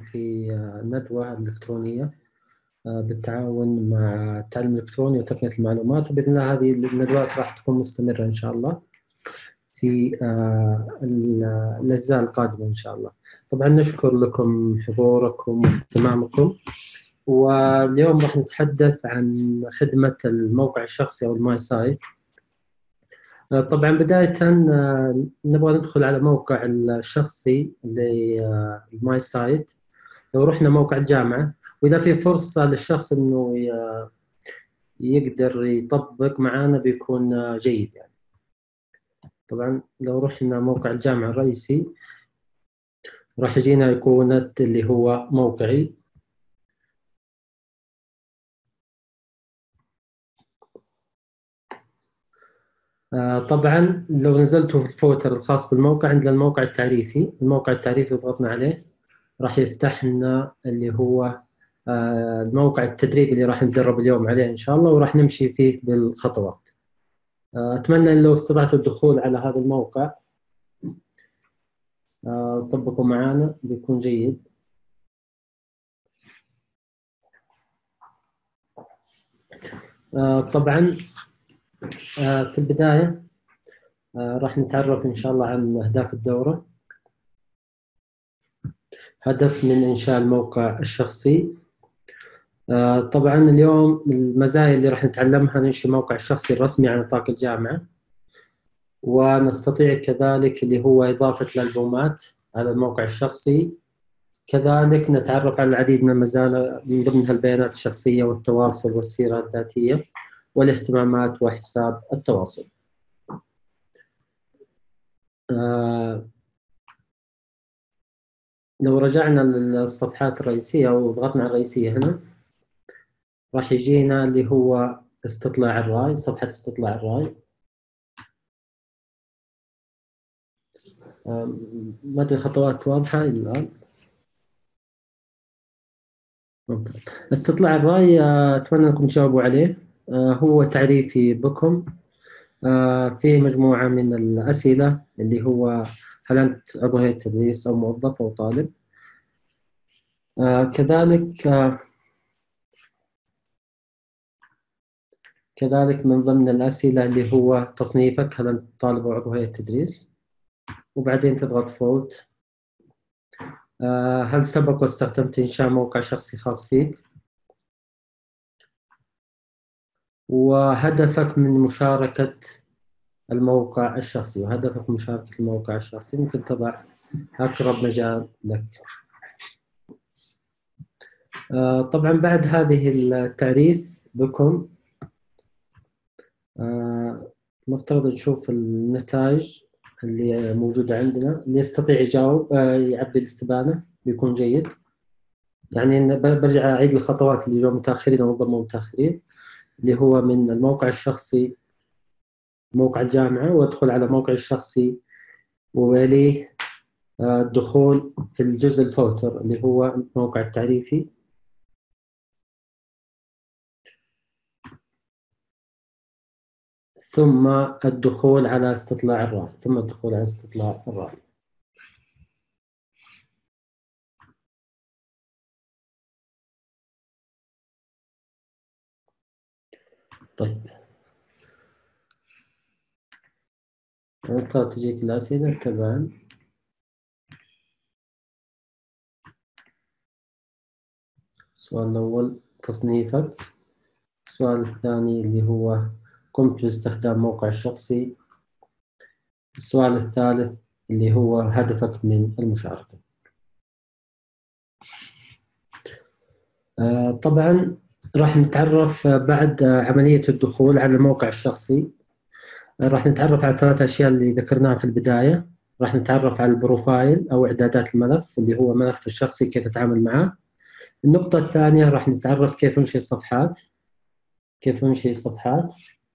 في ندوة إلكترونية بالتعاون مع التعليم الإلكتروني وتقنية المعلومات، وبإذن الله هذه الندوات راح تكون مستمرة إن شاء الله في الأجزاء القادمة إن شاء الله. طبعا نشكر لكم حضوركم واهتمامكم، واليوم راح نتحدث عن خدمة الموقع الشخصي أو الماي سايت. طبعا بداية نبغى ندخل على موقع الشخصي للماي سايت. لو رحنا موقع الجامعة، وإذا في فرصة للشخص إنه يقدر يطبق معنا بيكون جيد يعني. طبعا لو رحنا موقع الجامعة الرئيسي راح يجينا أيقونة اللي هو موقعي. طبعا لو نزلتوا في الفوتر الخاص بالموقع عندنا الموقع التعريفي. الموقع التعريفي ضغطنا عليه راح يفتح لنا اللي هو الموقع التدريبي اللي راح نتدرب اليوم عليه إن شاء الله، وراح نمشي فيه بالخطوات. أتمنى أن لو استطعتوا الدخول على هذا الموقع طبقوا معنا بيكون جيد. طبعا في البداية راح نتعرف إن شاء الله عن أهداف الدورة. هدف من إنشاء الموقع الشخصي. طبعا اليوم المزايا اللي راح نتعلمها: ننشئ موقع الشخصي الرسمي على نطاق الجامعة، ونستطيع كذلك اللي هو إضافة الألبومات على الموقع الشخصي. كذلك نتعرف على العديد من المزايا من ضمنها البيانات الشخصية والتواصل والسيرة الذاتية والاهتمامات وحساب التواصل. لو رجعنا للصفحات الرئيسية وضغطنا على الرئيسية هنا راح يجينا اللي هو استطلاع الرأي، صفحة استطلاع الرأي. ما أدري الخطوات واضحة الآن؟ ممتاز. استطلاع الرأي أتمنى أنكم تجاوبوا عليه. هو تعريفي بكم. فيه مجموعة من الأسئلة اللي هو: هل أنت عضو هيئة تدريس أو موظف أو طالب؟ كذلك من ضمن الأسئلة اللي هو تصنيفك، هل أنت طالب أو عضو هيئة تدريس؟ وبعدين تضغط فوت. هل سبق واستخدمت إنشاء موقع شخصي خاص فيك؟ وهدفك من مشاركة الموقع الشخصي. وهدفك من مشاركة الموقع الشخصي ممكن تضع أقرب مجال لك. طبعا بعد هذه التعريف بكم مفترض نشوف النتائج اللي موجودة عندنا. اللي يستطيع يجاوب يعبي الاستبانة بيكون جيد. يعني برجع أعيد الخطوات اللي جو متأخرين أو انضموا متأخرين، اللي هو من الموقع الشخصي موقع الجامعة، وادخل على موقع الشخصي ويليه الدخول في الجزء الفوتر اللي هو الموقع التعريفي. ثم الدخول على استطلاع الرأي. طيب أنت تجيك الأسئلة تبعا. السؤال الأول تصنيفك. السؤال الثاني اللي هو قمت باستخدام موقع الشخصي. السؤال الثالث اللي هو هدفك من المشاركة. طبعا راح نتعرف بعد عملية الدخول على الموقع الشخصي. راح نتعرف على 3 أشياء اللي ذكرناها في البداية. راح نتعرف على البروفايل أو إعدادات الملف اللي هو ملف الشخصي، كيف أتعامل معه. النقطة الثانية راح نتعرف كيف ننشئ صفحات.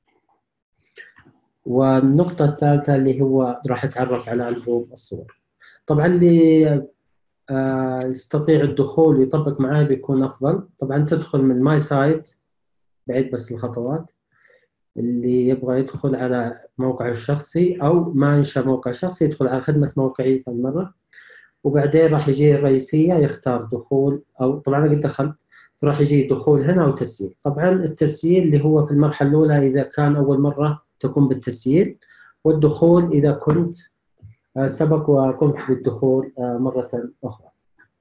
والنقطة الثالثة اللي هو راح أتعرف على ألبوم الصور. طبعا اللي يستطيع الدخول ويطبق معي بيكون أفضل. طبعا تدخل من ماي سايت، بعيد بس الخطوات. اللي يبغى يدخل على موقع الشخصي أو ما ينشأ موقع شخصي يدخل على خدمة موقعي ثاني مرة، وبعدين راح يجي الرئيسية يختار دخول، أو طبعا أنا قد دخلت، فراح يجي دخول هنا أو تسجيل. طبعا التسجيل اللي هو في المرحلة الأولى إذا كان أول مرة تقوم بالتسجيل، والدخول إذا كنت سبق وقمت بالدخول مرة أخرى.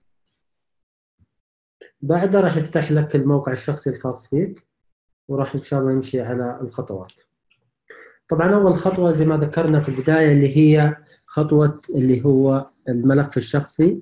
بعدها راح يفتح لك الموقع الشخصي الخاص فيك، وراح إن شاء الله نمشي على الخطوات. طبعا أول خطوة زي ما ذكرنا في البداية اللي هي خطوة اللي هو الملف الشخصي.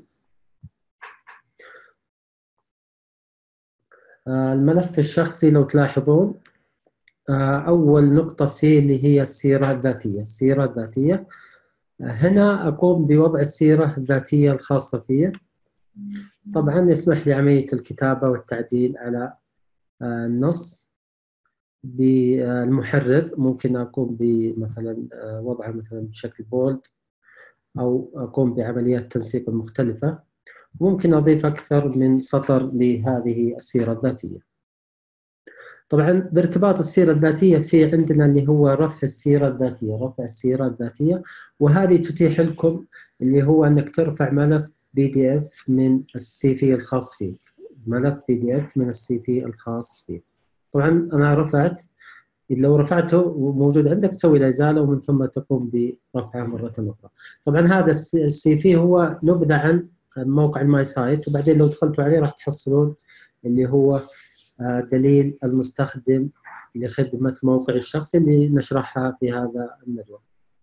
الملف الشخصي لو تلاحظون أول نقطة فيه اللي هي السيرة الذاتية. السيرة الذاتية هنا أقوم بوضع السيرة الذاتية الخاصة فيه. طبعا يسمح لي عملية الكتابة والتعديل على النص بالمحرر. ممكن أقوم بمثلا وضعها مثلا بشكل بولد، أو أقوم بعمليات تنسيق مختلفة. ممكن أضيف أكثر من سطر لهذه السيرة الذاتية. طبعا بارتباط السيرة الذاتية في عندنا اللي هو رفع السيرة الذاتية، رفع السيرة الذاتية، وهذه تتيح لكم اللي هو أنك ترفع ملف PDF من السي في الخاص فيك، ملف PDF من السي في الخاص فيك. طبعا أنا رفعت، لو رفعته موجود عندك تسوي له إزالة ومن ثم تقوم برفعه مرة أخرى. طبعا هذا السي في هو نبذة عن موقع الماي سايت، وبعدين لو دخلتوا عليه راح تحصلون اللي هو دليل المستخدم لخدمة موقع الشخصي اللي نشرحها في هذا الندوة.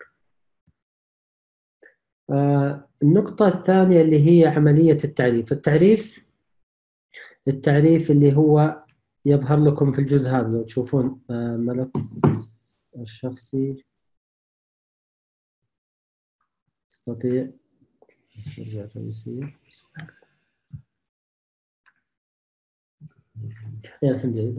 النقطة الثانية اللي هي عملية التعريف. التعريف اللي هو يظهر لكم في الجزء هذا. لو تشوفون ملف الشخصي تستطيع الحمد لله.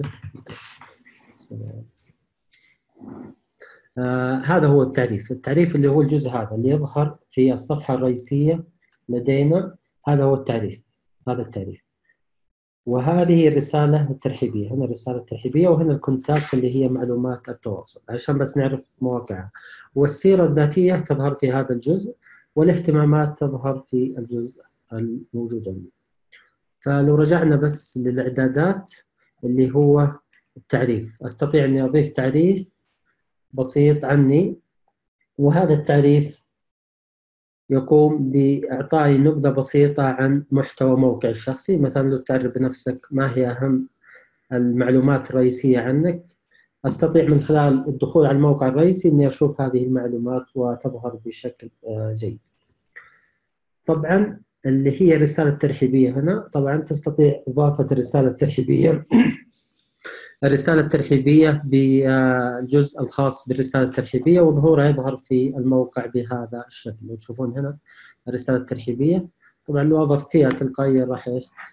هذا هو التعريف. التعريف اللي هو الجزء هذا اللي يظهر في الصفحة الرئيسية لدينا، هذا هو التعريف. هذا التعريف، وهذه الرسالة الترحيبية. هنا الرسالة الترحيبية، وهنا الكونتاكت اللي هي معلومات التواصل عشان بس نعرف مواقعها. والسيرة الذاتية تظهر في هذا الجزء، والاهتمامات تظهر في الجزء الموجود عندي. فلو رجعنا بس للإعدادات اللي هو التعريف، أستطيع أني أضيف تعريف بسيط عني، وهذا التعريف يقوم بإعطائي نبذة بسيطة عن محتوى موقع الشخصي. مثلا لو تعرف بنفسك ما هي أهم المعلومات الرئيسية عنك، أستطيع من خلال الدخول على الموقع الرئيسي أني أشوف هذه المعلومات وتظهر بشكل جيد. طبعا اللي هي الرسالة الترحيبية هنا، طبعا تستطيع إضافة الرسالة الترحيبية الرسالة الترحيبية بالجزء الخاص بالرسالة الترحيبية، وظهورها يظهر في الموقع بهذا الشكل. لو تشوفون هنا الرسالة الترحيبية، طبعا لو أضفتيها تلقائيا راح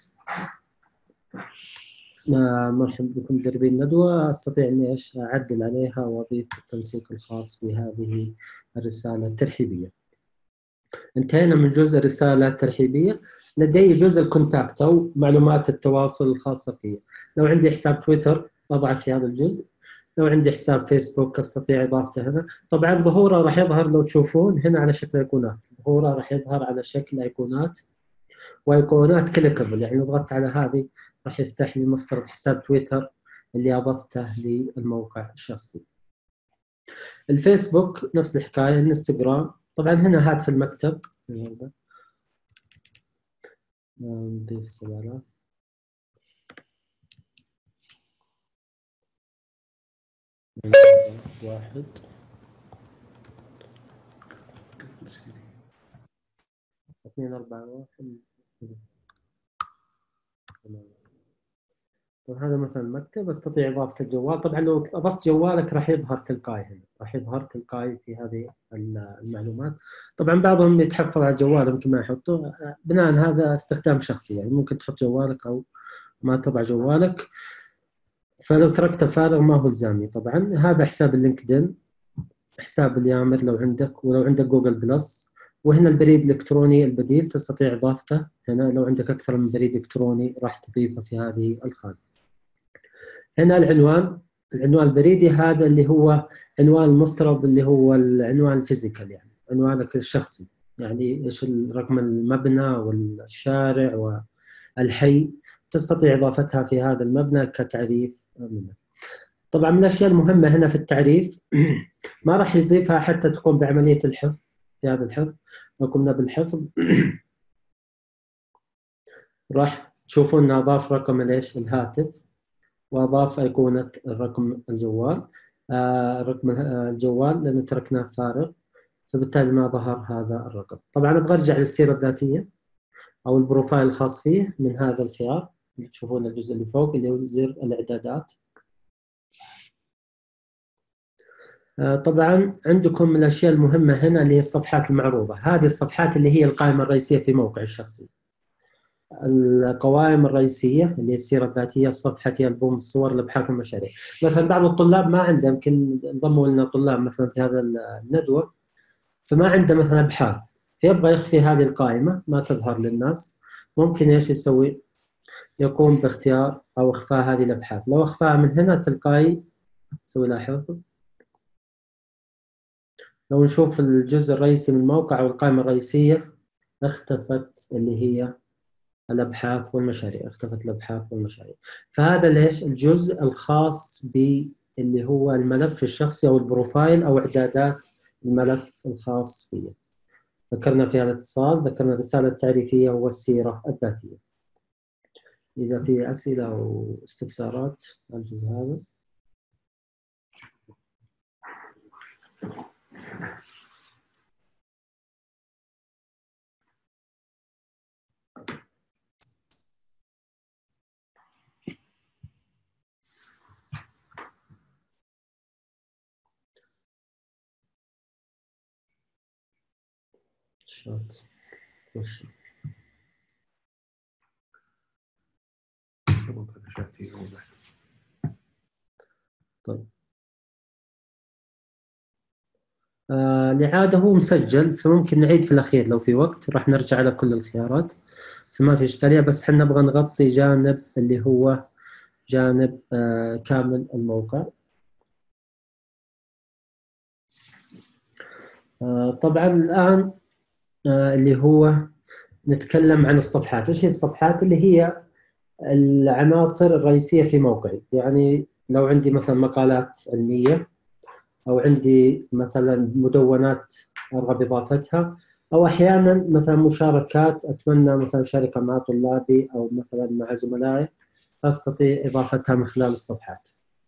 مرحبا بكم مدربين الندوة، أستطيع أني أعدل عليها وأضيف التنسيق الخاص في هذه الرسالة الترحيبية. انتهينا من جزء الرسالة الترحيبية. لدي جزء الكونتاكت أو معلومات التواصل الخاصة فيه. لو عندي حساب تويتر أضعه في هذا الجزء. لو عندي حساب فيسبوك أستطيع إضافته هنا. طبعا ظهوره راح يظهر لو تشوفون هنا على شكل أيقونات. ظهوره راح يظهر على شكل أيقونات، وأيقونات كليكبل، يعني لو ضغطت على هذه راح يفتح لي مفترض حساب تويتر اللي أضفته للموقع الشخصي. الفيسبوك نفس الحكاية. الانستغرام طبعا هنا هاتف المكتب. نضيف سؤالات. واحد 2 4 1. وهذا مثلا المكتب، استطيع اضافه الجوال. طبعا لو اضفت جوالك راح يظهر تلقائي هنا، راح يظهر تلقائي في هذه المعلومات. طبعا بعضهم يتحفظ على جواله ممكن ما يحطه، بناء هذا استخدام شخصي، يعني ممكن تحط جوالك او ما تضع جوالك، فلو تركته فارغ ما هو الزامي. طبعا هذا حساب اللينكدين، حساب اليامر لو عندك، ولو عندك جوجل بلس. وهنا البريد الإلكتروني البديل تستطيع إضافته هنا. لو عندك أكثر من بريد إلكتروني راح تضيفه في هذه الخانة. هنا العنوان البريدي، هذا اللي هو عنوان المفترض اللي هو العنوان الفيزيكال، يعني عنوانك الشخصي. يعني إيش رقم المبنى والشارع والحي، تستطيع إضافتها في هذا المبنى كتعريف منه. طبعا من الأشياء المهمة هنا في التعريف ما راح يضيفها حتى تقوم بعملية الحفظ. في هذا الحفظ لو قمنا بالحفظ راح تشوفون انه اضاف رقم الهاتف، واضاف ايقونه الرقم الجوال، رقم الجوال لان تركناه فارغ، فبالتالي ما ظهر هذا الرقم. طبعا ابغى ارجع للسيره الذاتيه او البروفايل الخاص فيه من هذا الخيار اللي تشوفون الجزء اللي فوق اللي هو زر الاعدادات. طبعا عندكم من الاشياء المهمه هنا اللي هي الصفحات المعروضه. هذه الصفحات اللي هي القائمه الرئيسيه في موقع الشخصي. القوائم الرئيسيه اللي هي السيره الذاتيه، الصفحه، البوم، الصور، الابحاث والمشاريع. مثلا بعض الطلاب ما عنده، يمكن انضموا لنا طلاب مثلا في هذا الندوه فما عنده مثلا ابحاث، فيبغى يخفي هذه القائمه ما تظهر للناس. ممكن ايش يسوي؟ يقوم باختيار او اخفاء هذه الابحاث. لو اخفاها من هنا تلقائي يسوي لها حفظ. لو نشوف الجزء الرئيسي من الموقع او القائمه الرئيسيه اختفت اللي هي الابحاث والمشاريع، اختفت الابحاث والمشاريع. فهذا ليش؟ الجزء الخاص باللي هو الملف الشخصي او البروفايل او اعدادات الملف الخاص فيه. ذكرنا في هذا الاتصال، ذكرنا الرساله التعريفيه والسيره الذاتيه. اذا في اسئله او استفسارات عن الجزء هذا. شات وش طيب. الإعادة هو مسجل فممكن نعيد في الأخير لو في وقت، راح نرجع على كل الخيارات فما في إشكالية، بس حنا نبغى نغطي جانب اللي هو جانب كامل الموقع. طبعا الآن اللي هو نتكلم عن الصفحات. إيش هي الصفحات؟ اللي هي العناصر الرئيسية في موقعي. يعني لو عندي مثلا مقالات علمية أو عندي مثلا مدونات أرغب إضافتها، أو أحيانا مثلا مشاركات أتمنى مثلا أشاركها مع طلابي أو مثلا مع زملائي فأستطيع إضافتها من خلال الصفحات.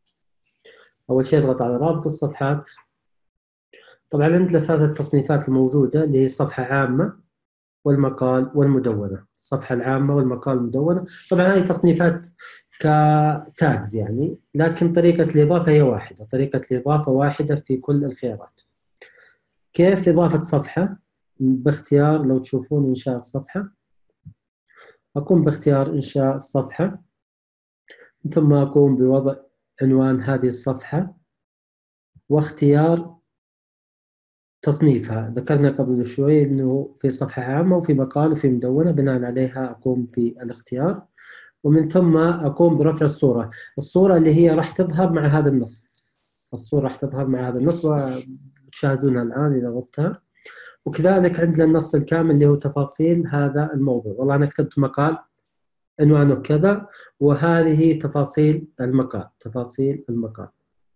أول شيء أضغط على رابط الصفحات. طبعا عندنا ثلاثة تصنيفات الموجودة اللي هي صفحة عامة والمقال والمدونة. الصفحة العامة والمقال والمدونة طبعا هذه تصنيفات كتاجز يعني، لكن طريقة الإضافة هي واحدة، طريقة الإضافة واحدة في كل الخيارات. كيف إضافة صفحة؟ باختيار، لو تشوفون إنشاء الصفحة، أقوم باختيار إنشاء الصفحة، ثم أقوم بوضع عنوان هذه الصفحة واختيار تصنيفها. ذكرنا قبل شوي أنه في صفحة عامة وفي مقال وفي مدونة، بناء عليها أقوم بالاختيار، ومن ثم أقوم برفع الصورة. الصورة اللي هي راح تظهر مع هذا النص، الصورة راح تظهر مع هذا النص وتشاهدونها الآن إذا ضفتها. وكذلك عندنا النص الكامل اللي هو تفاصيل هذا الموضوع. والله أنا كتبت مقال عنوانه كذا وهذه تفاصيل المقال، تفاصيل المقال.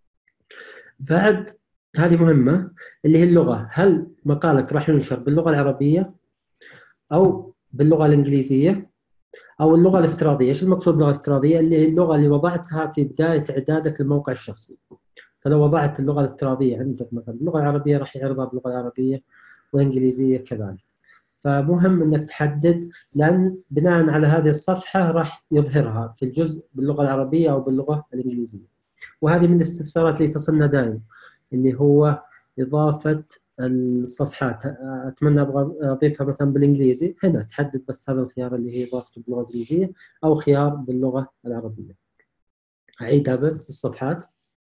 بعد هذه مهمة اللي هي اللغة. هل مقالك راح ينشر باللغة العربية أو باللغة الإنجليزية أو اللغة الافتراضية؟ إيش المقصود باللغة الافتراضية؟ اللي هي اللغة اللي وضعتها في بداية إعدادك للموقع الشخصي. فلو وضعت اللغة الافتراضية عندك مثلا اللغة العربية راح يعرضها باللغة العربية والإنجليزية كذلك. فمهم انك تحدد، لان بناء على هذه الصفحه راح يظهرها في الجزء باللغه العربيه او باللغه الانجليزيه. وهذه من الاستفسارات اللي تصلنا دائما اللي هو اضافه الصفحات. اتمنى ابغى اضيفها مثلا بالانجليزي، هنا تحدد بس هذا الخيار اللي هي اضافته باللغه الانجليزيه او خيار باللغه العربيه. اعيدها بس الصفحات،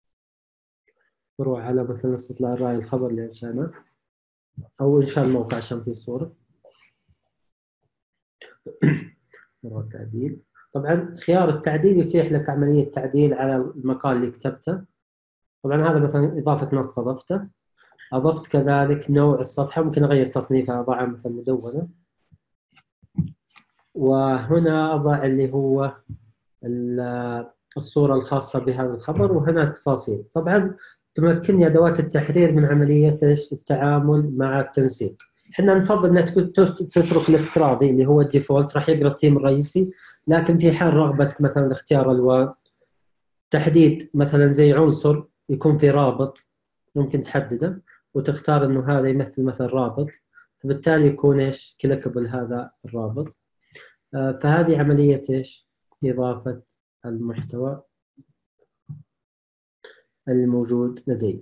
نروح على مثلا استطلاع الراي، الخبر اللي انشانا او انشاء الموقع عشان فيه صوره. التعديل. طبعا خيار التعديل يتيح لك عملية تعديل على المقال اللي كتبته. طبعا هذا مثلا إضافة نص أضفته، أضفت كذلك نوع الصفحة، ممكن أغير تصنيفها أضعها مثل مدونة. وهنا أضع اللي هو الصورة الخاصة بهذا الخبر، وهنا التفاصيل. طبعا تمكنني أدوات التحرير من عملية التعامل مع التنسيق. احنا نفضل انك تترك الافتراضي اللي هو الديفولت، راح يقرا الثيم الرئيسي، لكن في حال رغبتك مثلا اختيار الوان، تحديد مثلا زي عنصر يكون في رابط، ممكن تحدده وتختار انه هذا يمثل مثلا رابط، فبالتالي يكون ايش كليكبل هذا الرابط. فهذه عملية ايش إضافة المحتوى الموجود لدي.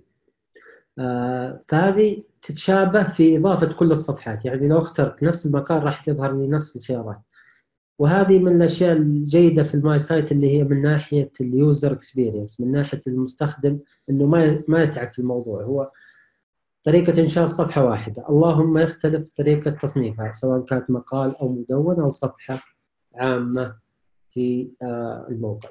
فهذه تتشابه في إضافة كل الصفحات، يعني لو اخترت نفس المكان راح تظهر لي نفس الخيارات. وهذه من الأشياء الجيدة في الماي سايت، اللي هي من ناحية اليوزر اكسبيرينس، من ناحية المستخدم، إنه ما يتعب في الموضوع. هو طريقة إنشاء الصفحة واحدة، اللهم يختلف طريقة تصنيفها، سواء كانت مقال أو مدونة أو صفحة عامة في الموقع.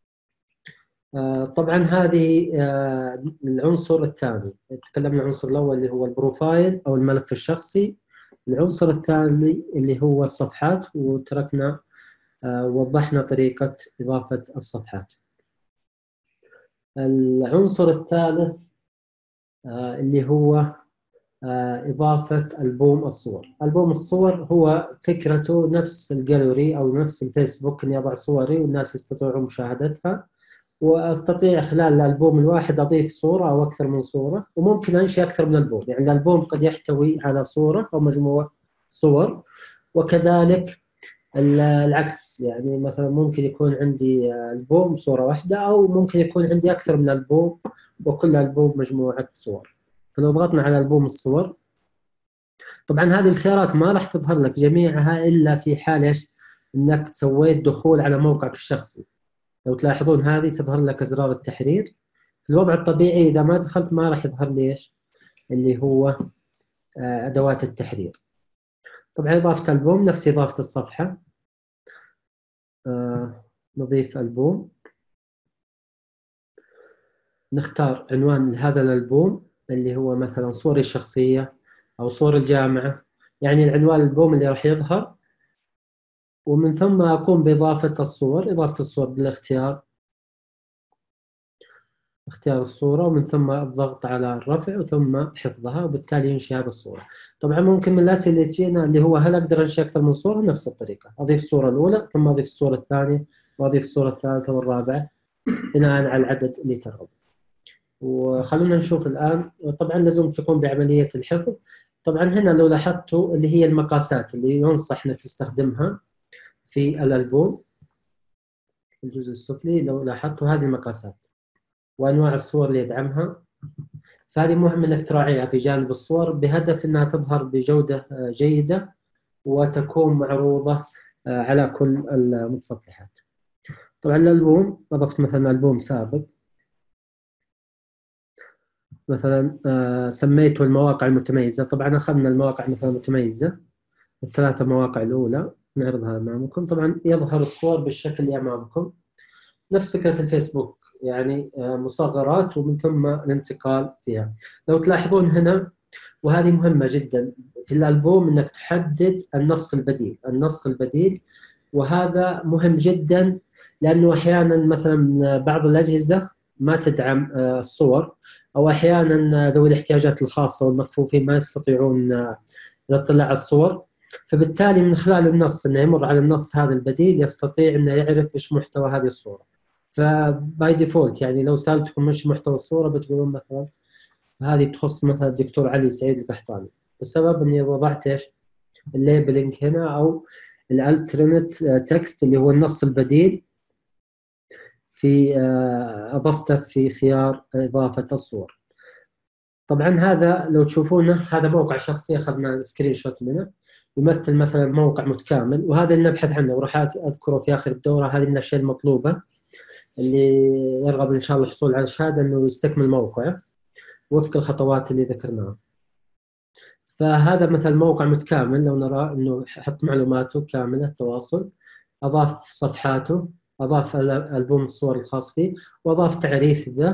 طبعا هذه العنصر الثاني. تكلمنا عن العنصر الأول اللي هو البروفايل أو الملف الشخصي. العنصر الثاني اللي هو الصفحات، وتركنا وضحنا طريقة إضافة الصفحات. العنصر الثالث اللي هو إضافة ألبوم الصور. ألبوم الصور هو فكرته نفس الجاليري أو نفس الفيسبوك، إني أضع صوري والناس يستطيعون مشاهدتها، واستطيع خلال الالبوم الواحد اضيف صوره او اكثر من صوره، وممكن انشئ اكثر من البوم. يعني الالبوم قد يحتوي على صوره او مجموعه صور، وكذلك العكس. يعني مثلا ممكن يكون عندي البوم صوره واحده، او ممكن يكون عندي اكثر من البوم وكل البوم مجموعه صور. فلو ضغطنا على البوم الصور، طبعا هذه الخيارات ما راح تظهر لك جميعها الا في حال ايش؟ انك سويت دخول على موقعك الشخصي. لو تلاحظون هذه تظهر لك أزرار التحرير. في الوضع الطبيعي إذا ما دخلت ما راح يظهر لي إيش اللي هو أدوات التحرير. طبعا إضافة ألبوم نفس إضافة الصفحة. نضيف ألبوم، نختار عنوان لهذا الألبوم اللي هو مثلا صوري الشخصية أو صور الجامعة، يعني العنوان الألبوم اللي راح يظهر. ومن ثم أقوم بإضافة الصور، إضافة الصور بالاختيار، اختيار الصورة، ومن ثم الضغط على الرفع وثم حفظها، وبالتالي ينشئ هذه الصورة. طبعا ممكن من الأسئلة اللي تجينا اللي هو هل أقدر أنشئ أكثر من صورة؟ نفس الطريقة، أضيف الصورة الأولى ثم أضيف الصورة الثانية وأضيف الصورة الثالثة والرابعة بناء على العدد اللي ترغب. وخلونا نشوف الآن. طبعا لازم تقوم بعملية الحفظ. طبعا هنا لو لاحظتوا اللي هي المقاسات اللي ينصح أنك تستخدمها في الألبوم، الجزء السفلي لو لاحظتوا هذه المقاسات وأنواع الصور اللي يدعمها. فهذه مهم انك تراعيها في جانب الصور، بهدف انها تظهر بجوده جيده وتكون معروضه على كل المتصفحات. طبعا الالبوم اضفت مثلا البوم سابق، مثلا سميته المواقع المتميزه. طبعا اخذنا المواقع مثلا المتميزه، الثلاثه مواقع الاولى نعرضها امامكم. طبعا يظهر الصور بالشكل اللي امامكم، نفس فكره الفيسبوك، يعني مصغرات ومن ثم الانتقال فيها. لو تلاحظون هنا، وهذه مهمة جدا في الألبوم، أنك تحدد النص البديل. النص البديل، وهذا مهم جدا، لأنه أحيانا مثلا بعض الأجهزة ما تدعم الصور، أو أحيانا ذوي الاحتياجات الخاصة والمكفوفين ما يستطيعون الاطلاع على الصور. فبالتالي من خلال النص، أنه يمر على النص هذا البديل، يستطيع أنه يعرف إيش محتوى هذه الصورة. فباي ديفولت يعني لو سألتكم إيش محتوى الصورة بتقولون مثلا هذه تخص مثلا الدكتور علي سعيد القحطاني، بالسبب اني وضعت ايش الليبلينج هنا، او الالترنت تكست اللي هو النص البديل، في اضفته في خيار اضافه الصور. طبعا هذا لو تشوفونه هذا موقع شخصي اخذنا سكرين شوت منه، يمثل مثلا موقع متكامل، وهذا اللي نبحث عنه وراح اذكره في اخر الدوره. هذه من الاشياء المطلوبه اللي يرغب ان شاء الله الحصول على شهاده انه يستكمل موقعه وفق الخطوات اللي ذكرناها. فهذا مثل موقع متكامل، لو نرى انه حط معلوماته كامله التواصل، اضاف صفحاته، اضاف البوم الصور الخاص فيه، واضاف تعريف به،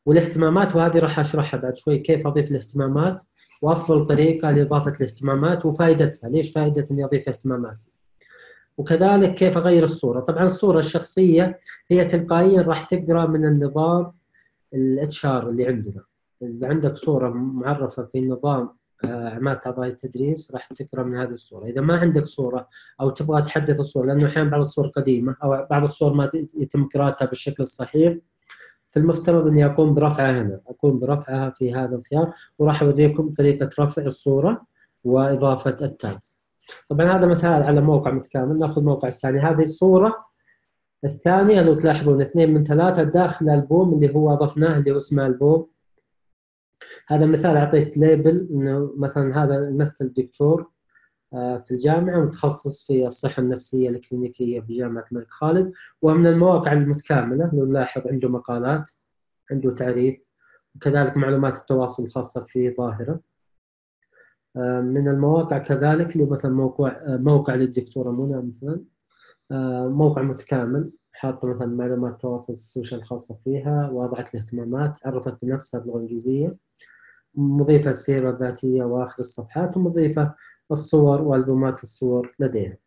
والاهتمامات، وهذه راح اشرحها بعد شوي كيف اضيف الاهتمامات وافضل طريقه لاضافه الاهتمامات وفائدتها، ليش فائده اني اضيف اهتمامات. وكذلك كيف اغير الصوره. طبعا الصوره الشخصيه هي تلقائيا راح تقرا من النظام الاتش ار اللي عندنا. اذا عندك صوره معرفه في نظام اعمال اعضاء التدريس راح تقرا من هذه الصوره. اذا ما عندك صوره او تبغى تحدث الصوره، لانه احيانا بعض الصور قديمه او بعض الصور ما يتم قراءتها بالشكل الصحيح، فالمفترض اني اقوم برفعها هنا، اقوم برفعها في هذا الخيار، وراح اوريكم طريقه رفع الصوره واضافه التاجز. طبعا هذا مثال على موقع متكامل. ناخذ موقع الثاني. هذه الصوره الثانيه لو تلاحظون 2 من 3 داخل البوم اللي هو اضفناه اللي هو اسمه البوم. هذا مثال اعطيت ليبل انه مثلا هذا يمثل دكتور في الجامعه متخصص في الصحه النفسيه الكلينيكيه في جامعه الملك خالد، ومن المواقع المتكامله. لو نلاحظ عنده مقالات، عنده تعريف، وكذلك معلومات التواصل الخاصه في ظاهره. من المواقع كذلك اللي مثلا موقع للدكتوره منى مثلا، موقع متكامل، حاطه مثلا معلومات التواصل السوشيال الخاصه فيها، وضعت الاهتمامات، عرفت بنفسها باللغه الانجليزيه، مضيفه السيره الذاتيه واخر الصفحات، ومضيفه الصور والبومات الصور لديها.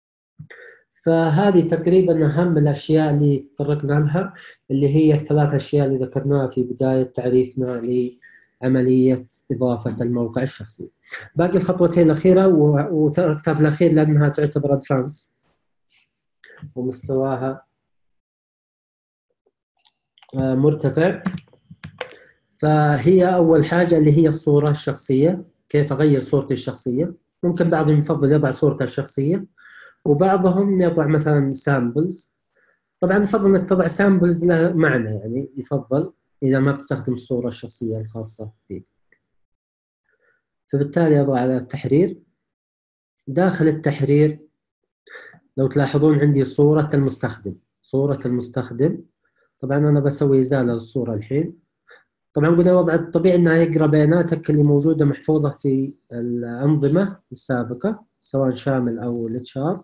فهذه تقريبا اهم الاشياء اللي تطرقنا لها، اللي هي الثلاث اشياء اللي ذكرناها في بدايه تعريفنا لعمليه اضافه الموقع الشخصي. باقي الخطوتين الاخيره وتركتها في الاخير لانها تعتبر ادفانس ومستواها مرتفع. فهي اول حاجه اللي هي الصوره الشخصيه، كيف اغير صورتي الشخصيه. ممكن بعضهم يفضل يضع صورته الشخصيه، وبعضهم يضع مثلا سامبلز. طبعا يفضل انك تضع سامبلز له معنى، يعني يفضل اذا ما بتستخدم الصوره الشخصيه الخاصه فيك. فبالتالي اضع على التحرير. داخل التحرير لو تلاحظون عندي صوره المستخدم، صوره المستخدم. طبعا انا بسوي ازاله للصوره الحين. طبعا قلنا الوضع الطبيعي انها يقرا بياناتك اللي موجوده محفوظه في الانظمه السابقه سواء شامل او الاتش ار.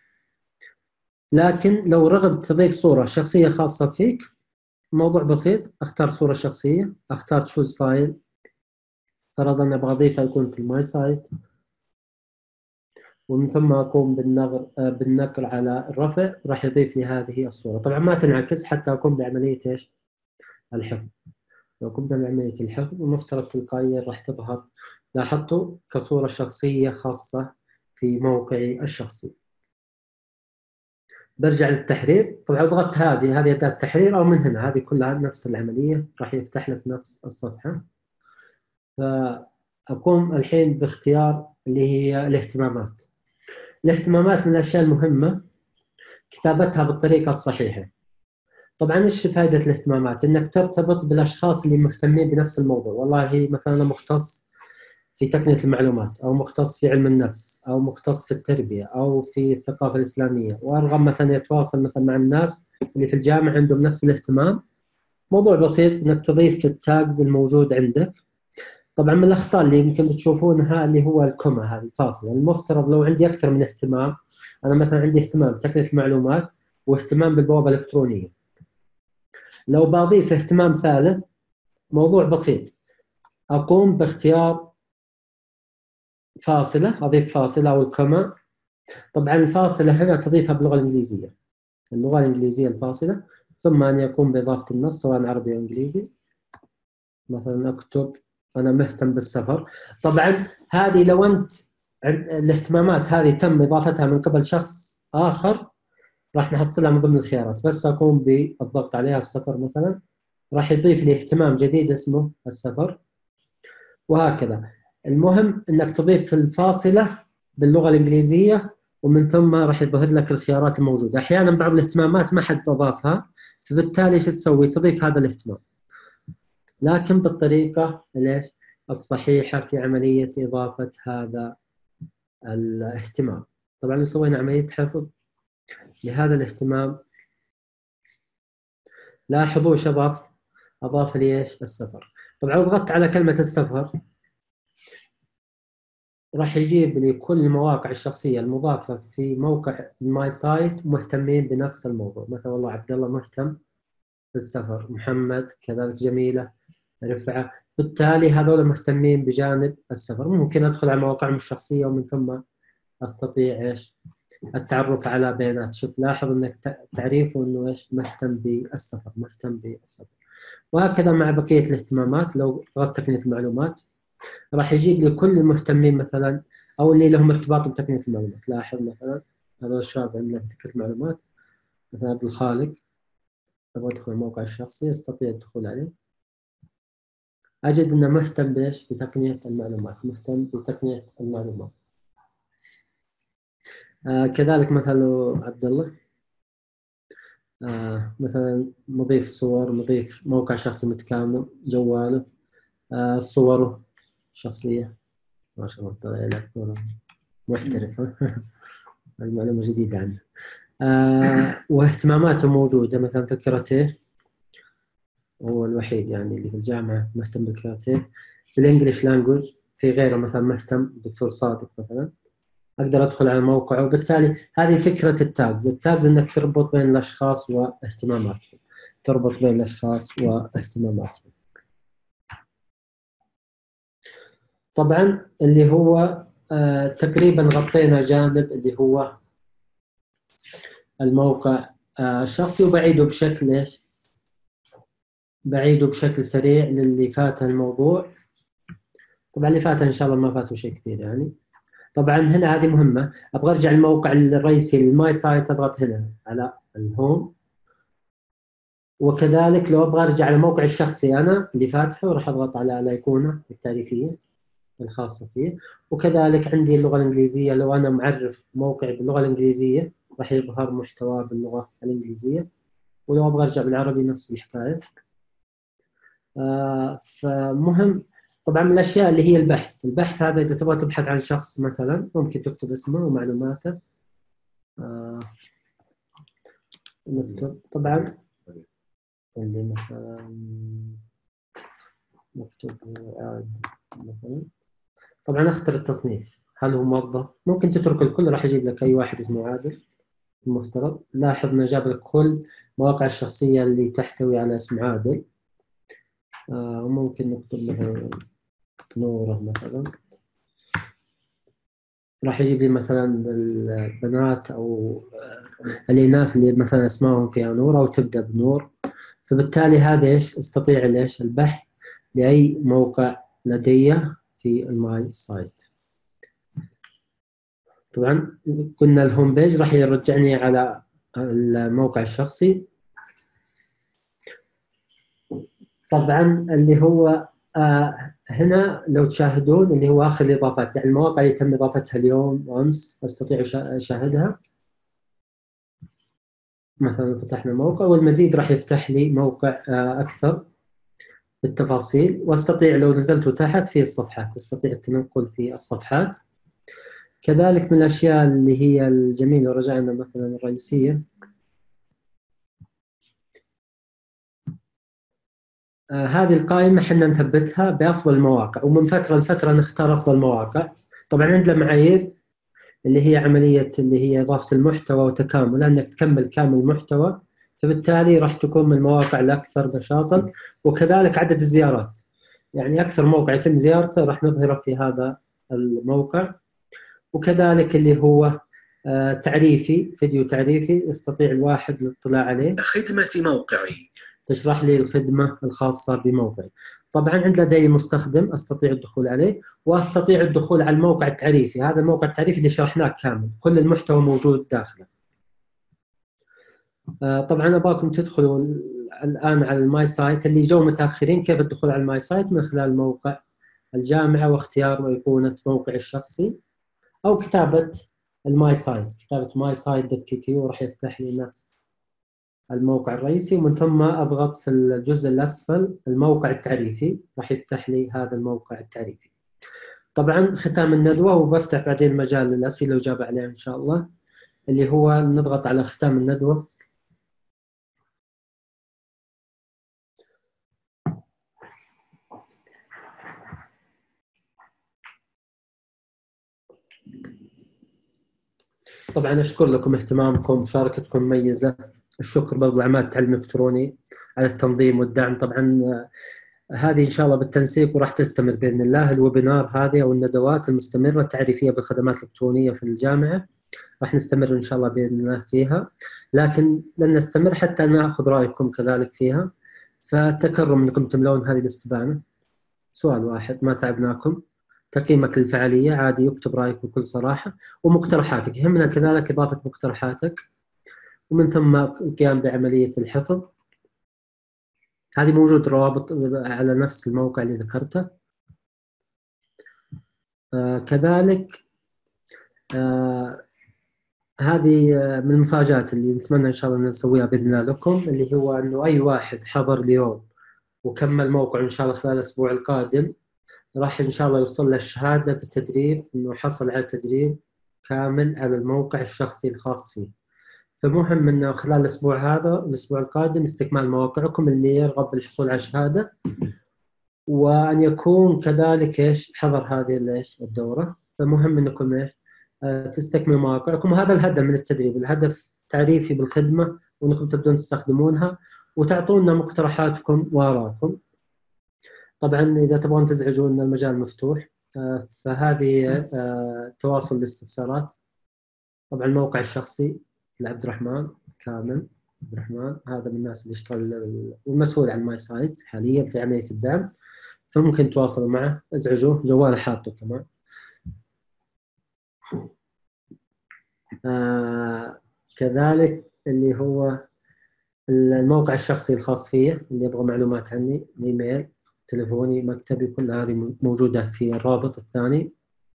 لكن لو رغبت تضيف صوره شخصيه خاصه فيك، موضوع بسيط. اختار صوره شخصيه، اختار تشوز فايل، فرضا انا ابغى اضيفها يكون في الماي سايت، ومن ثم اقوم بالنقر على الرفع، راح يضيف لي هذه الصوره. طبعا ما تنعكس حتى اقوم بعمليه ايش؟ الحفظ. لو قمنا بعمليه الحفظ المفترض تلقائيا راح تظهر، لاحظتوا، كصوره شخصيه خاصه في موقعي الشخصي. برجع للتحرير. طبعا ضغطت هذه اداه التحرير، او من هنا هذه كلها نفس العمليه، راح يفتح لك نفس الصفحه. فاقوم الحين باختيار اللي هي الاهتمامات. الاهتمامات من الاشياء المهمه كتابتها بالطريقه الصحيحه. طبعا ايش فائده الاهتمامات؟ انك ترتبط بالاشخاص اللي مهتمين بنفس الموضوع. والله مثلا انا مختص في تقنيه المعلومات، او مختص في علم النفس، او مختص في التربيه، او في الثقافه الاسلاميه، وارغب مثلا يتواصل مثلا مع الناس اللي في الجامعه عندهم نفس الاهتمام. موضوع بسيط انك تضيف في التاجز الموجود عندك. طبعا من الاخطاء اللي يمكن بتشوفونها اللي هو الكوما، هذه الفاصله. المفترض لو عندي اكثر من اهتمام، انا مثلا عندي اهتمام تقنيه المعلومات واهتمام بالبوابه الالكترونيه، لو بضيف اهتمام ثالث، موضوع بسيط، اقوم باختيار فاصله، اضيف فاصله او الكوما. طبعا الفاصله هنا تضيفها باللغه الانجليزيه، اللغه الانجليزيه الفاصله، ثم ان يقوم باضافه النص سواء عربي او انجليزي. مثلا اكتب انا مهتم بالسفر. طبعا هذه لو انت الاهتمامات هذه تم اضافتها من قبل شخص اخر، راح نحصلها من ضمن الخيارات. بس اقوم بالضغط عليها السفر مثلا، راح يضيف لي اهتمام جديد اسمه السفر، وهكذا. المهم انك تضيف الفاصله باللغه الانجليزيه، ومن ثم راح يظهر لك الخيارات الموجوده. احيانا بعض الاهتمامات ما حد اضافها، فبالتالي ايش تسوي؟ تضيف هذا الاهتمام، لكن بالطريقه ليش؟ الصحيحه في عمليه اضافه هذا الاهتمام. طبعا لو سوينا عمليه حفظ لهذا الاهتمام، لاحظوا ايش اضاف لي ايش؟ السفر. طبعا لو ضغطت على كلمه السفر راح يجيب لي كل المواقع الشخصيه المضافه في موقع ماي سايت مهتمين بنفس الموضوع. مثلا والله عبد الله مهتم السفر، محمد كذلك جميلة، رفعة. بالتالي هذول مهتمين بجانب السفر. ممكن أدخل على مواقعهم الشخصية ومن ثم أستطيع إيش التعرف على بيانات. شوف لاحظ أنك تعريفه أنه إيش مهتم بالسفر، مهتم بالسفر. وهكذا مع بقية الاهتمامات. لو ضغطت تقنية المعلومات راح يجيب لي كل المهتمين مثلا أو اللي لهم ارتباط بتقنية المعلومات. لاحظ مثلا هذا الشاب عندنا في تقنية المعلومات مثلا عبد الخالق، أبغى أدخل الموقع الشخصي أستطيع الدخول عليه، أجد أنه مهتم بإيش؟ بتقنية المعلومات، مهتم بتقنية المعلومات. كذلك مثلا عبد الله مثلا مضيف صور، مضيف موقع شخصي متكامل، جواله صوره شخصية. ما شاء الله طلع لك محترف. المعلومة جديدة عنه. واهتماماته موجودة مثلا في الكاراتيه، هو الوحيد يعني اللي في الجامعة مهتم بالكاراتيه. في الانجليش لانجوج في غيره مثلا مهتم، الدكتور صادق مثلا، أقدر أدخل على موقعه. وبالتالي هذه فكرة التاجز. التاجز إنك تربط بين الأشخاص واهتماماتهم، تربط بين الأشخاص واهتماماتهم. طبعا اللي هو تقريبا غطينا جانب اللي هو الموقع الشخصي، وبعيده بشكل إيش؟ بعيده بشكل سريع للي فات الموضوع. طبعا اللي فات إن شاء الله ما فاتوا شيء كثير يعني. طبعا هنا هذه مهمة، أبغى أرجع الموقع الرئيسي للماي سايت، أضغط هنا على الهوم. وكذلك لو أبغى أرجع للموقع الشخصي أنا اللي فاتحه راح أضغط على الأيقونة التعريفية الخاصة فيه. وكذلك عندي اللغة الإنجليزية، لو أنا معرف موقعي باللغة الإنجليزية راح يظهر محتوى باللغة الإنجليزية. ولو أبغى أرجع بالعربي نفس الحكاية. فمهم طبعا من الأشياء اللي هي البحث. البحث هذا إذا تبغى تبحث عن شخص مثلا ممكن تكتب اسمه ومعلوماته. نكتب طبعا اللي مثلا نكتب مثلا. طبعا اختر التصنيف، هل هو موظف؟ ممكن تترك الكل، راح يجيب لك اي واحد اسمه عادل المفترض. لاحظ انه جاب لك كل مواقع الشخصيه اللي تحتوي على اسم عادل. وممكن نكتب مثلا نوره مثلا، راح يجيب لي مثلا البنات او الاناث اللي مثلا اسمائهم فيها نور او تبدا بنور. فبالتالي هذا ايش؟ استطيع ايش؟ البحث لاي موقع لدي في الماي سايت. طبعا قلنا الهوم بيج راح يرجعني على الموقع الشخصي. طبعا اللي هو هنا لو تشاهدون اللي هو اخر الاضافات، يعني المواقع اللي تم اضافتها اليوم وامس استطيع اشاهدها. مثلا فتحنا موقع والمزيد راح يفتح لي موقع اكثر بالتفاصيل. واستطيع لو نزلت تحت في الصفحات استطيع التنقل في الصفحات. كذلك من الاشياء اللي هي الجميله ورجعنا مثلا الرئيسيه، هذه القائمة احنا نثبتها بأفضل المواقع، ومن فترة لفترة نختار أفضل مواقع. طبعا عندنا معايير اللي هي عملية اللي هي إضافة المحتوى وتكامل، أنك تكمل كامل المحتوى. فبالتالي راح تكون من المواقع الأكثر نشاطا. وكذلك عدد الزيارات، يعني أكثر موقع يتم زيارته راح نظهره في هذا الموقع. وكذلك اللي هو تعريفي، فيديو تعريفي يستطيع الواحد الاطلاع عليه. خدمة موقعي تشرح لي الخدمة الخاصة بموقعي. طبعا عند لدي مستخدم أستطيع الدخول عليه، وأستطيع الدخول على الموقع التعريفي. هذا الموقع التعريفي اللي شرحناه كامل، كل المحتوى موجود داخله. طبعا أباكم تدخلوا الآن على الماي سايت. اللي جو متأخرين كيف الدخول على الماي سايت؟ من خلال موقع الجامعة واختيار أيقونة موقعي الشخصي، أو كتابة الماي سايت، كتابة mysite.kq راح يفتح لي نفس الموقع الرئيسي. ومن ثم أضغط في الجزء الأسفل الموقع التعريفي، راح يفتح لي هذا الموقع التعريفي. طبعا ختام الندوة، وبفتح بعدين مجال للأسئلة وجاب عليها إن شاء الله، اللي هو نضغط على ختام الندوة. طبعا أشكر لكم اهتمامكم، مشاركتكم مميزة. الشكر برضو لعماد التعليم الإلكتروني على التنظيم والدعم. طبعا هذه إن شاء الله بالتنسيق وراح تستمر بإذن الله. الويبينار هذه أو الندوات المستمرة التعريفية بالخدمات الإلكترونية في الجامعة راح نستمر إن شاء الله بإذن الله فيها، لكن لن نستمر حتى نأخذ رأيكم كذلك فيها. فالتكرم أنكم تملون هذه الاستبانة. سؤال واحد ما تعبناكم، تقييمك للفعالية عادي، يكتب رأيك بكل صراحة ومقترحاتك، يهمنا كذلك إضافة مقترحاتك، ومن ثم القيام بعملية الحفظ. هذه موجود روابط على نفس الموقع اللي ذكرته. كذلك هذه من المفاجآت اللي نتمنى إن شاء الله نسويها بإذن الله لكم، اللي هو أنه أي واحد حضر اليوم وكمل موقع إن شاء الله خلال الأسبوع القادم راح إن شاء الله يوصل له الشهادة بالتدريب، إنه حصل على تدريب كامل على الموقع الشخصي الخاص فيه. فمهم إنه خلال الأسبوع هذا الأسبوع القادم استكمال مواقعكم اللي يرغب بالحصول على شهادة، وأن يكون كذلك إيش حضر هذه الدورة. فمهم إنكم إيش تستكملوا مواقعكم، وهذا الهدف من التدريب. الهدف تعريفي بالخدمة وأنكم تبدون تستخدمونها وتعطونا مقترحاتكم وآراءكم. طبعا إذا تبغون تزعجون المجال مفتوح، فهذه تواصل الاستفسارات. طبعا الموقع الشخصي لعبد الرحمن كامل عبد الرحمن، هذا من الناس اللي يشتغل والمسؤول عن ماي سايت حاليا في عملية الدعم، فممكن تواصلوا معه، ازعجوه، جواله حاطه كمان. كذلك اللي هو الموقع الشخصي الخاص فيه اللي يبغى معلومات عني، الايميل، تليفوني، مكتبي، كل هذه موجودة في الرابط الثاني.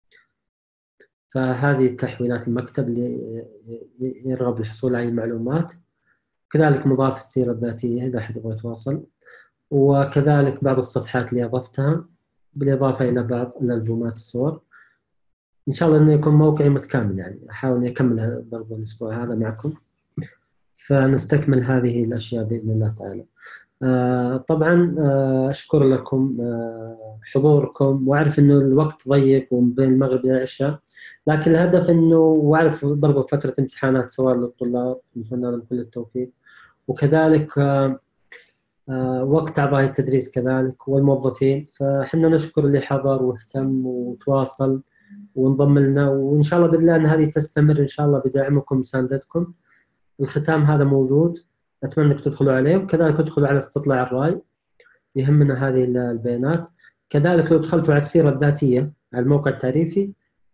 فهذه تحويلات المكتب اللي يرغب الحصول على معلومات. كذلك مضاف السيرة الذاتية إذا أحد يبغى يتواصل، وكذلك بعض الصفحات اللي أضفتها بالإضافة إلى بعض الألبومات الصور. إن شاء الله إنه يكون موقعي متكامل، يعني أحاول إني أكمل برضو الأسبوع هذا معكم، فنستكمل هذه الأشياء بإذن الله تعالى. طبعا أشكر لكم حضوركم، وأعرف إنه الوقت ضيق وبين المغرب والعشاء، لكن الهدف إنه وأعرف برضو فترة امتحانات سواء للطلاب، نتمنى لهم كل التوفيق، وكذلك وقت أعضاء التدريس كذلك والموظفين. فحنا نشكر اللي حضر واهتم وتواصل وانضم لنا، وإن شاء الله بإذن الله أن هذه تستمر إن شاء الله بدعمكم ومساندتكم. الختام هذا موجود، أتمنى أنك تدخلوا عليه، وكذلك تدخلوا على استطلاع الرأي، يهمنا هذه البيانات. كذلك لو دخلتوا على السيرة الذاتية على الموقع التعريفي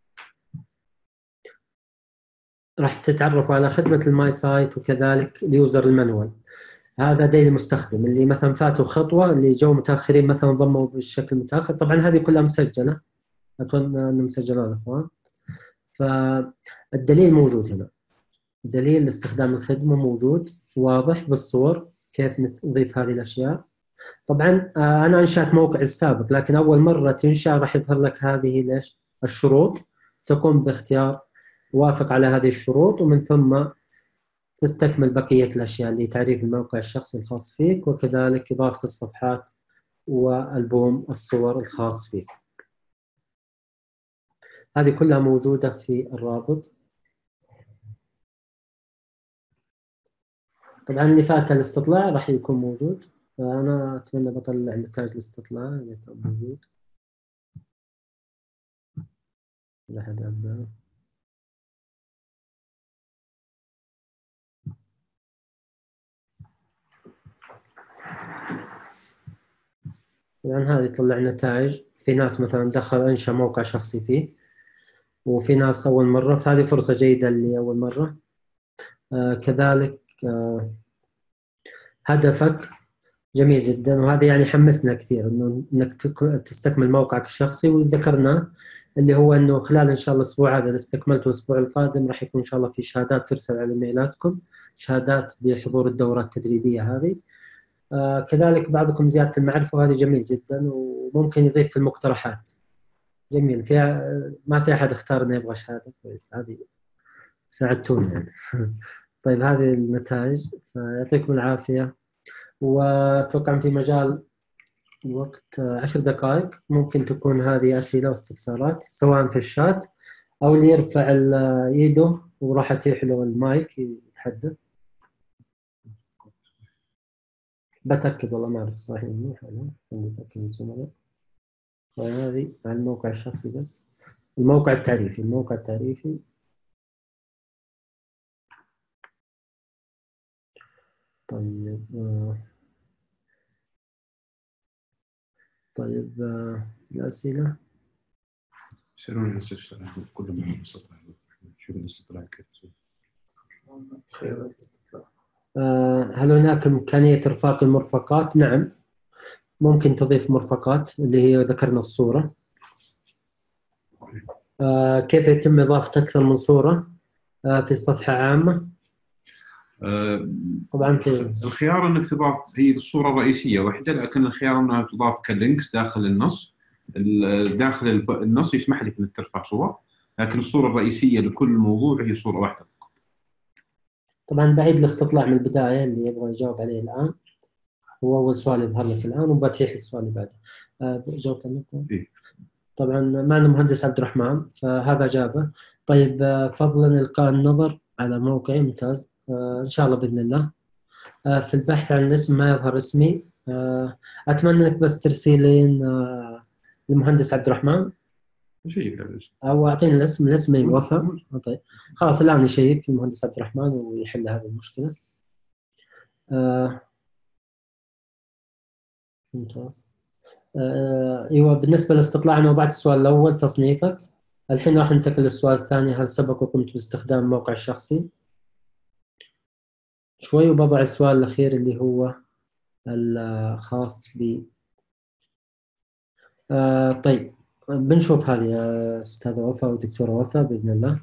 راح تتعرفوا على خدمة الماي سايت، وكذلك اليوزر المانوال. هذا دليل المستخدم اللي مثلا فاتوا خطوة، اللي جو متأخرين مثلا ضموا بالشكل متأخر. طبعا هذه كلها مسجلة، أتمنى أن مسجلها الأخوان. فالدليل موجود هنا، دليل استخدام الخدمة موجود واضح بالصور، كيف نضيف هذه الأشياء. طبعا أنا أنشأت موقع السابق، لكن أول مرة تنشأ راح يظهر لك هذه الشروط، تقوم باختيار وافق على هذه الشروط، ومن ثم تستكمل بقية الأشياء اللي تعريف الموقع الشخصي الخاص فيك، وكذلك إضافة الصفحات وألبوم الصور الخاص فيك. هذه كلها موجودة في الرابط. طبعا اللي فات الاستطلاع راح يكون موجود، فأنا أتمنى بطلع نتائج الاستطلاع إذا كان موجود. لا أحد أبدأ. طبعا هذه تطلع نتائج، في ناس مثلا دخل أنشأ موقع شخصي فيه، وفي ناس أول مرة، فهذه فرصة جيدة اللي أول مرة. كذلك هدفك جميل جدا، وهذا يعني حمسنا كثير انك تستكمل موقعك الشخصي، وذكرنا اللي هو انه خلال ان شاء الله الاسبوع هذا اللي استكملته الاسبوع القادم راح يكون ان شاء الله في شهادات ترسل على ايميلاتكم، شهادات بحضور الدورات التدريبيه هذه. كذلك بعضكم زياده المعرفه، وهذه جميل جدا، وممكن يضيف في المقترحات. جميل، فيها ما في احد اختار انه يبغى شهاده، كويس، هذه ساعدتونا يعني. طيب هذه النتائج، فيعطيكم العافيه. وأتوقع في مجال وقت 10 دقائق ممكن تكون هذه أسئلة واستفسارات، سواء في الشات أو اللي يرفع يده وراح أتيح له المايك يتحدث. بتأكد والله ما أعرف صحيح منيح ولا خليني أتأكد من الزملاء. وهذه على الموقع الشخصي بس، الموقع التعريفي، الموقع التعريفي. طيب طيب الأسئلة. يسألون الاستفسار كل ما يستطيع، شوف الاستطلاع كيف تسوي. هل هناك إمكانية إرفاق المرفقات؟ نعم، ممكن تضيف مرفقات اللي هي ذكرنا الصورة. كيف يتم إضافة أكثر من صورة في صفحة عامة؟ طبعا في الخيار انك تضاف هي الصوره الرئيسيه واحده، لكن الخيار انها تضاف كلينكس داخل النص. داخل النص يسمح لك انك ترفع صور، لكن الصوره الرئيسيه لكل موضوع هي صوره واحده فقط. طبعا بعيد الاستطلاع من البداية اللي يبغى يجاوب عليه الآن. هو أول سؤال يظهر لك الآن وبتيح السؤال اللي بعده. جاوبت عنك؟ إيه؟ طبعا معنا المهندس عبد الرحمن فهذا جابه. طيب فضلا إلقاء النظر على موقعي. ممتاز. إن شاء الله بإذن الله. في البحث عن الاسم ما يظهر اسمي. أتمنى إنك بس ترسلين المهندس عبد الرحمن شيء أو أعطيني الاسم يوفى. طيب خلاص الآن يشيك المهندس عبد الرحمن ويحل هذه المشكلة. ممتاز. ايوه، بالنسبه لاستطلاعنا وبعد السؤال الاول تصنيفك. الحين راح ننتقل للسؤال الثاني، هل سبق وقمت باستخدام الموقع الشخصي؟ شوي وبضع السؤال الاخير اللي هو الخاص ب طيب بنشوف هذه يا استاذه وفاء ودكتوره وفاء باذن الله.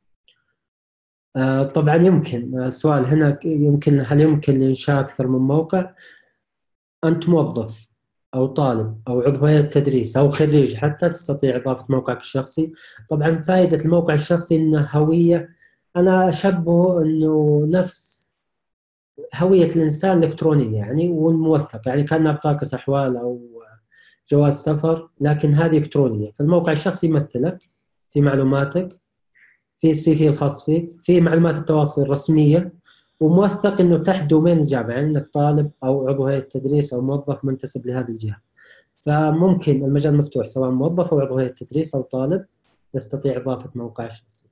طبعا يمكن السؤال هنا هل يمكن لإنشاء أكثر من موقع؟ أنت موظف أو طالب أو عضو هيئة تدريس أو خريج حتى تستطيع إضافة موقعك الشخصي. طبعا فائدة الموقع الشخصي إنه هوية، أنا أشبه إنه نفس هوية الإنسان الإلكترونية يعني والموثق، يعني كأنها بطاقة أحوال أو جواز سفر لكن هذه إلكترونية. فالموقع الشخصي يمثلك في معلوماتك، في السي في الخاص فيك، في معلومات التواصل الرسمية، وموثق انه تحت دومين الجامعه، يعني انك طالب او عضو هيئه تدريس او موظف منتسب لهذه الجهه. فممكن المجال مفتوح سواء موظف او عضو هيئه تدريس او طالب يستطيع اضافه موقع شخصي.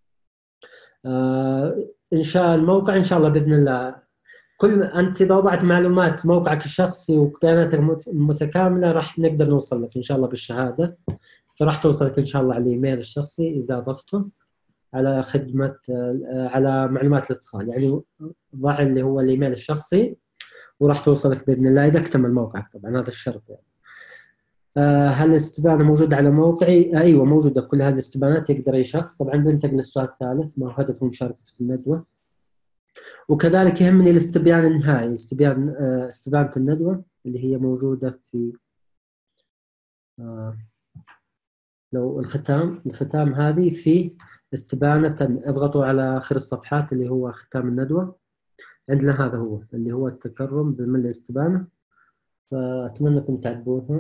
انشاء الموقع ان شاء الله باذن الله، كل انت اذا وضعت معلومات موقعك الشخصي وبياناتك متكامله راح نقدر نوصل لك ان شاء الله بالشهاده. فراح توصلك ان شاء الله على الايميل الشخصي اذا اضفته على خدمة على معلومات الاتصال، يعني ضع اللي هو الإيميل الشخصي وراح توصلك بإذن الله إذا اكتمل موقعك. طبعا هذا الشرط يعني. هل الاستبانة موجودة على موقعي؟ أيوة موجودة، كل هذه الاستبانات يقدر أي شخص. طبعا بننتقل للسؤال الثالث، ما هو هدفه مشاركة في الندوة؟ وكذلك يهمني الاستبيان النهائي، استبانة الندوة اللي هي موجودة في لو الختام هذه في استبانة. اضغطوا على آخر الصفحات اللي هو ختام الندوة، عندنا هذا هو اللي هو التكرم بملء الاستبانة، فأتمنى أنكم تعبوها.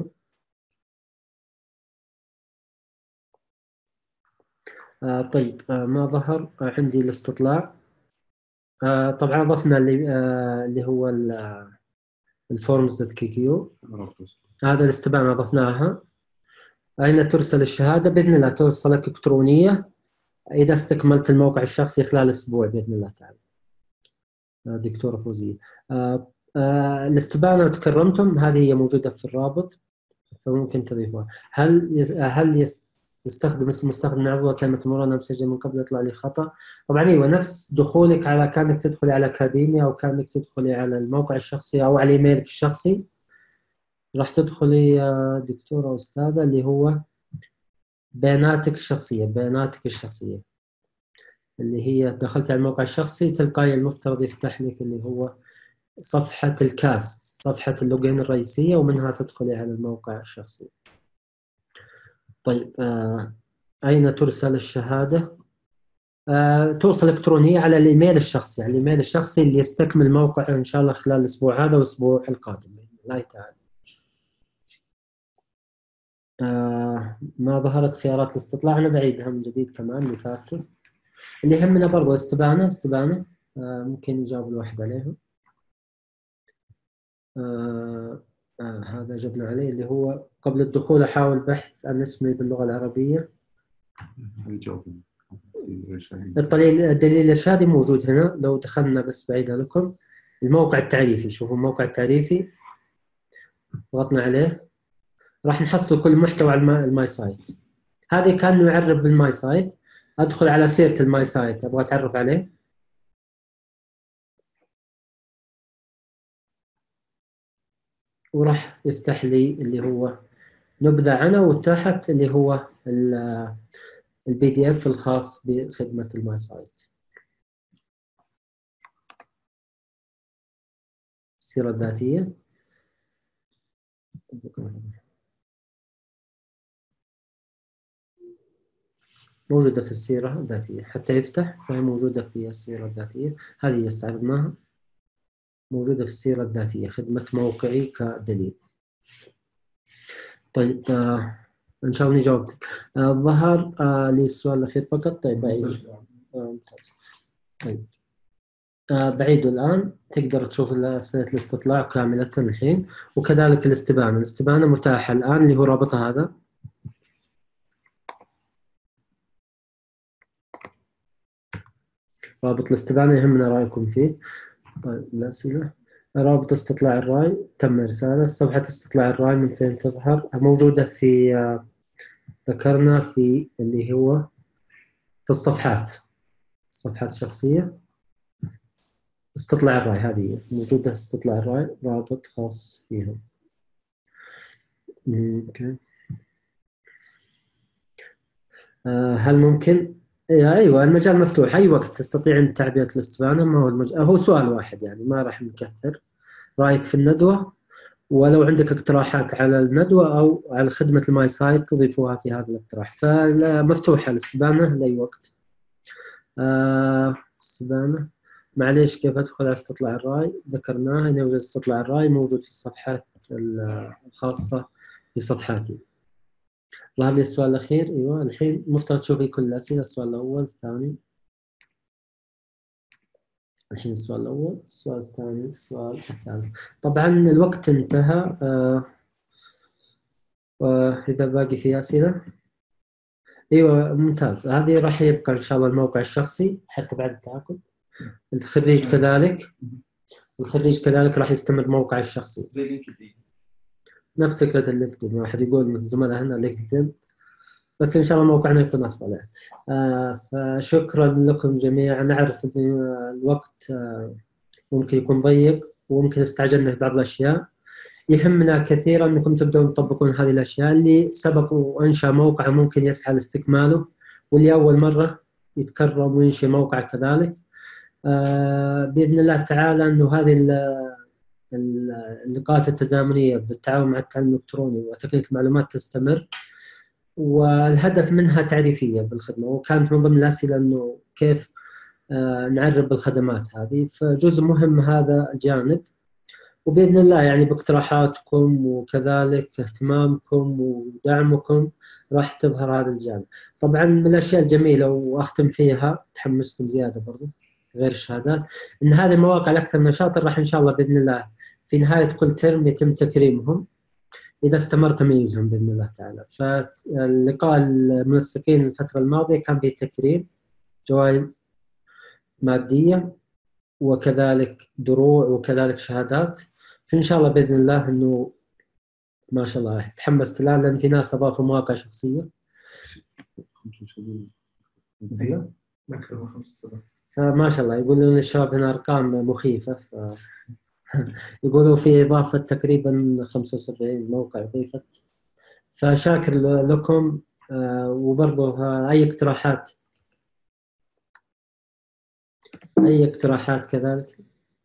طيب ما ظهر عندي الاستطلاع. طبعا أضفنا اللي هو الفورمز دوت كي كيو، هذا الاستبانة أضفناها. أين ترسل الشهادة؟ بإذن الله توصلك إلكترونية إذا استكملت الموقع الشخصي خلال أسبوع بإذن الله تعالى. دكتورة فوزية. الاستبانة وتكرمتم هذه هي موجودة في الرابط فممكن تضيفها. هل يستخدم اسم مستخدم عضو كلمة مرونة مسجل من قبل يطلع لي خطأ؟ طبعا ايوه، نفس دخولك على كانك تدخلي على أكاديمية او كانك تدخلي على الموقع الشخصي او على ايميلك الشخصي. راح تدخلي يا دكتورة أستاذة اللي هو بياناتك الشخصية اللي هي دخلت على الموقع الشخصي تلقائي المفترض يفتح لك اللي هو صفحة الكاست، صفحة اللوجين الرئيسية، ومنها تدخلي على الموقع الشخصي. طيب أين ترسل الشهادة؟ توصل إلكترونية على الإيميل الشخصي، على الإيميل الشخصي اللي يستكمل موقع إن شاء الله خلال الأسبوع هذا والأسبوع القادم بإذن الله تعالى. ما ظهرت خيارات الاستطلاع، أنا بعيدها من جديد كمان اللي فاتوا. اللي يهمنا برضو استبانة ممكن يجاوب الواحد عليها. هذا جبنا عليه اللي هو قبل الدخول أحاول بحث عن اسمي باللغة العربية. الدليل الإرشادي موجود هنا. لو دخلنا بس بعيدها لكم الموقع التعريفي، شوفوا الموقع التعريفي ضغطنا عليه راح نحصل كل محتوى على الماي سايت. هذه كأنه يعرف بالماي سايت. أدخل على سيرة الماي سايت أبغى أتعرف عليه، وراح يفتح لي اللي هو نبذة عنه، وتحت اللي هو البي دي اف الخاص بخدمة الماي سايت. السيرة الذاتية موجودة في السيرة الذاتية، حتى يفتح فهي موجودة في السيرة الذاتية. هذه استعرضناها موجودة في السيرة الذاتية، خدمة موقعي كدليل. طيب إن شاء الله جاوبتك. ظهر لي السؤال الأخير فقط. طيب بعيد. ممتاز. طيب بعيده الآن. تقدر تشوف أسئلة الاستطلاع كاملة الحين، وكذلك الاستبانة متاحة الآن اللي هو رابطها هذا. رابط الاستبانة يهمنا رأيكم فيه. طيب الأسئلة. رابط استطلاع الرأي تم إرساله. صفحة استطلاع الرأي من فين تظهر؟ موجودة في ذكرنا في اللي هو في الصفحات الشخصية. استطلاع الرأي هذه موجودة في استطلاع الرأي، رابط خاص فيها. اوكي. هل ممكن؟ ايوه المجال مفتوح، اي وقت تستطيع ان تعبئة الاستبانة. ما هو هو سؤال واحد يعني، ما راح نكثر. رأيك في الندوة، ولو عندك اقتراحات على الندوة او على خدمة الماي سايت تضيفوها في هذا الاقتراح. فمفتوحة الاستبانة لأي وقت. استبانة معليش كيف أدخل على استطلاع الرأي؟ ذكرناها أن يوجد استطلاع الرأي موجود في الصفحات الخاصة بصفحاتي. ظهر لي السؤال الأخير. أيوة الحين مفترض تشوفي كل الأسئلة. السؤال الأول الثاني. الحين السؤال الأول، السؤال الثاني، السؤال الثالث. طبعا الوقت انتهى. إذا باقي في أسئلة. أيوة ممتاز. هذه راح يبقى إن شاء الله الموقع الشخصي حتى بعد التعاقد. الخريج كذلك راح يستمر موقع الشخصي زي لينكدين، نفس فكرة اللينكدين. واحد يقول من الزملاء هنا لينكدين، بس إن شاء الله موقعنا يكون أفضل يعني. فشكرا لكم جميعا. نعرف أن الوقت ممكن يكون ضيق وممكن استعجلنا في بعض الأشياء. يهمنا كثيرا أنكم تبدأون تطبقون هذه الأشياء. اللي سبق وأنشأ موقع ممكن يسعى لاستكماله، واللي أول مرة يتكرم وينشئ موقع كذلك. بإذن الله تعالى أنه هذه اللقاءات التزامنية بالتعاون مع التعليم الإلكتروني وتقنية المعلومات تستمر، والهدف منها تعريفية بالخدمة. وكانت من ضمن الأسئلة أنه كيف نعرف بالخدمات هذه، فجزء مهم هذا الجانب. وبإذن الله يعني باقتراحاتكم وكذلك اهتمامكم ودعمكم راح تظهر هذا الجانب. طبعا من الأشياء الجميلة وأختم فيها، تحمسكم زيادة برضو غير الشهادات، إن هذه المواقع الأكثر نشاطا راح إن شاء الله بإذن الله في نهاية كل ترم يتم تكريمهم إذا استمر تمييزهم بإذن الله تعالى. فاللقاء المنسقين الفترة الماضية كان فيه تكريم، جوائز مادية وكذلك دروع وكذلك شهادات. فإن شاء الله بإذن الله إنه ما شاء الله تحمست الآن، لأن في ناس أضافوا مواقع شخصية. أكثر من 5 سنوات. فما شاء الله يقولون الشباب هنا أرقام مخيفة. يقولوا في إضافة تقريبا 75 موقع أضيفت. فشاكر لكم. وبرضه أي اقتراحات كذلك.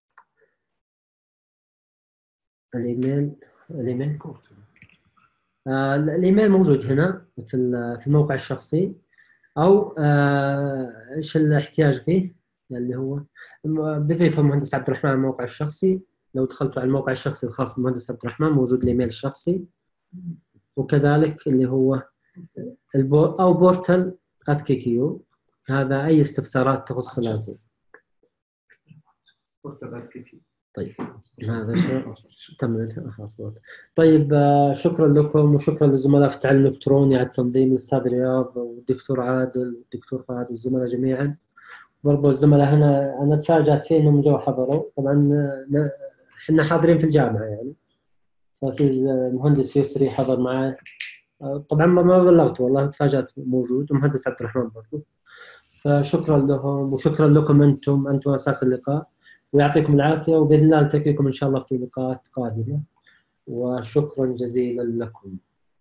الإيميل موجود هنا في الموقع الشخصي، أو إيش الاحتياج فيه اللي هو بضيف المهندس عبد الرحمن الموقع الشخصي. لو دخلتوا على الموقع الشخصي الخاص بالمهندس عبد الرحمن موجود الإيميل الشخصي، وكذلك اللي هو أو بورتال @KQ. هذا أي استفسارات تخص الآتي. طيب هذا شيء تمت خلاص. طيب شكرا لكم وشكرا للزملاء في التعليم الالكتروني على التنظيم، الاستاذ رياض والدكتور عادل والدكتور فهد والزملاء جميعا. برضو الزملاء هنا انا تفاجأت فيه انهم جو حضروا، طبعا احنا حاضرين في الجامعه يعني، ففي المهندس يسري حضر معي، طبعا ما بلغت والله تفاجأت موجود، ومهندس عبد الرحمن برضو. فشكرا لهم وشكرا لكم انتم اساس اللقاء، ويعطيكم العافيه، وباذن الله نلتقيكم ان شاء الله في لقاءات قادمه، وشكرا جزيلا لكم.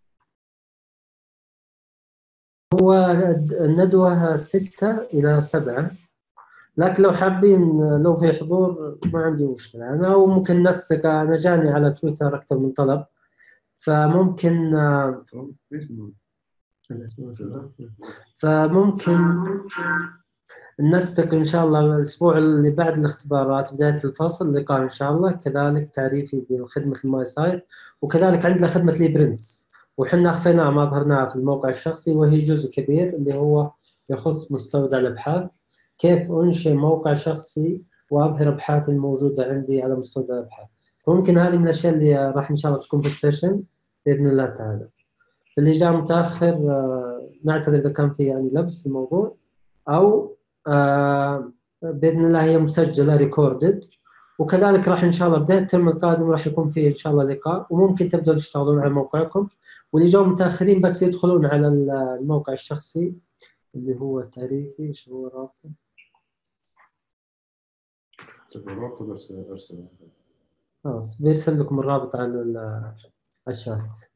هو الندوه 6 إلى 7، لكن لو حابين لو في حضور ما عندي مشكله انا، وممكن نسق، انا جاني على تويتر اكثر من طلب، فممكن ننسق إن شاء الله الأسبوع اللي بعد الاختبارات بداية الفصل لقاء إن شاء الله، كذلك تعريفي بخدمة الماي سايت، وكذلك عندنا خدمة لي برنتس، وحنا أخفيناها ما ظهرناها في الموقع الشخصي، وهي جزء كبير اللي هو يخص مستودع الأبحاث، كيف أنشئ موقع شخصي وأظهر أبحاثي الموجودة عندي على مستودع الأبحاث. فممكن هذه من الأشياء اللي راح إن شاء الله تكون في السيشن بإذن الله تعالى. اللي جاء متأخر نعتذر إذا كان في يعني لبس في الموضوع، أو بإذن الله هي مسجلة ريكوردد، وكذلك راح إن شاء الله بداية الترم القادم راح يكون فيه إن شاء الله لقاء، وممكن تبدأوا تشتغلون على موقعكم، واللي جاوا متأخرين بس يدخلون على الموقع الشخصي اللي هو التعريفي. إيش هو رابطه؟ خلاص بيرسل لكم الرابط على الشات.